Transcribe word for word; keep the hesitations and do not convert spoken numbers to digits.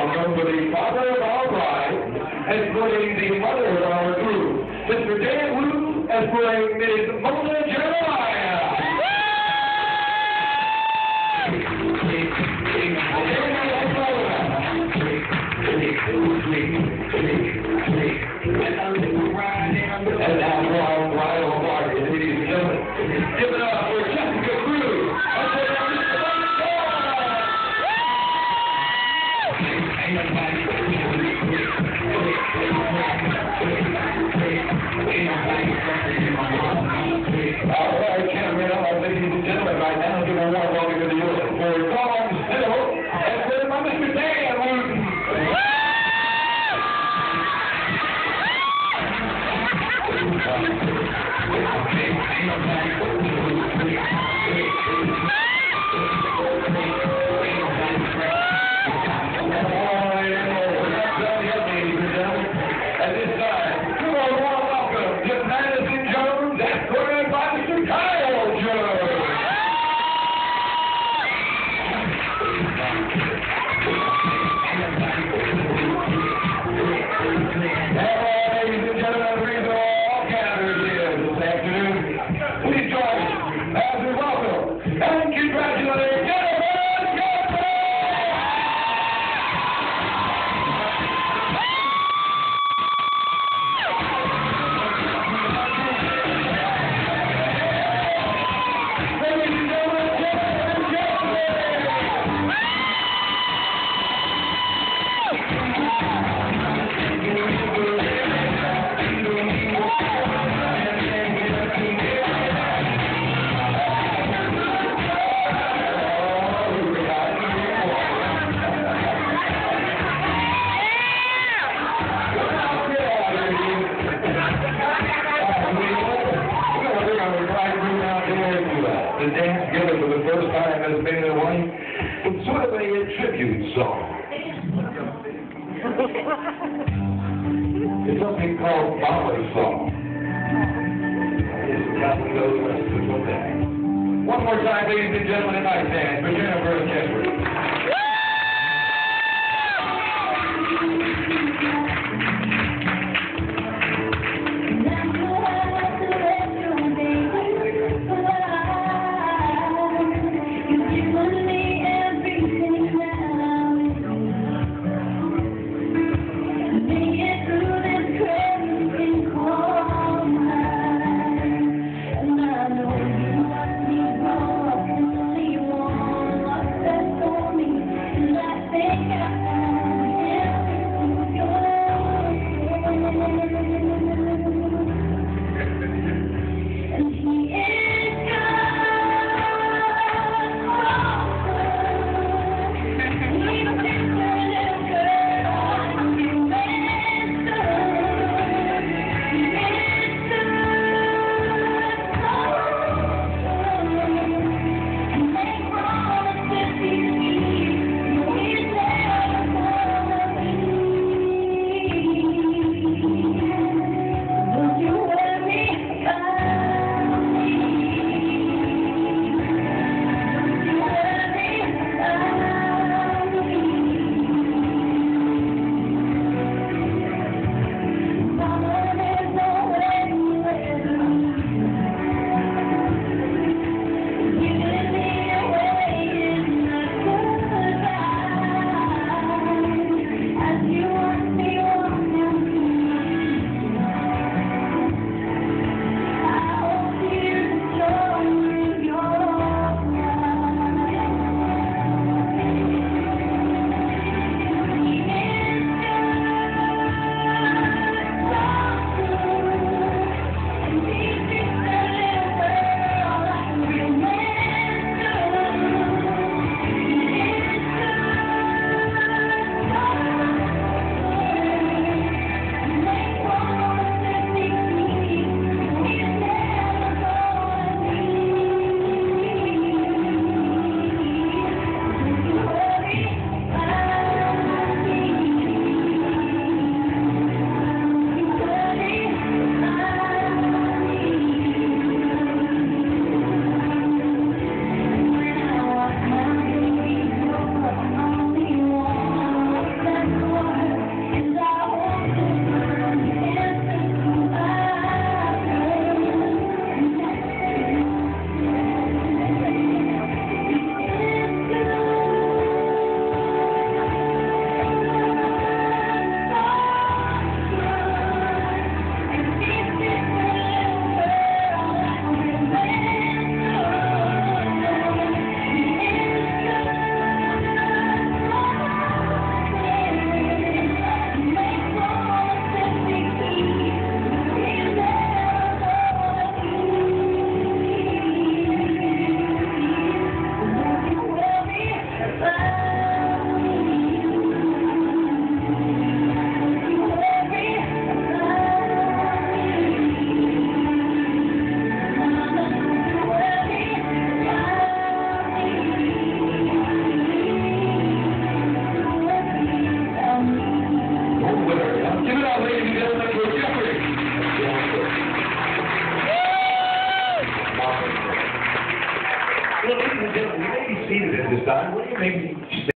welcome to the father of our bride, escorting the mother of our groom, Mister Dan Wu, escorting Miz Mona Jeremiah. And now for our bridal party, ladies and gentlemen, give it up for Jessica Cruz. All right, camera, ladies and gentlemen, right now, give a warm welcome to the U S for Gonzales, and then by Mister Dan Wu. To dance together for the first time as a man and wife, it's sort of a, a tribute song. It's something called Baba song. One more time, ladies and gentlemen, and I stand for Jennifer and Jeffrey. That's Well, ladies and gentlemen, you may be seated at this time. Will you maybe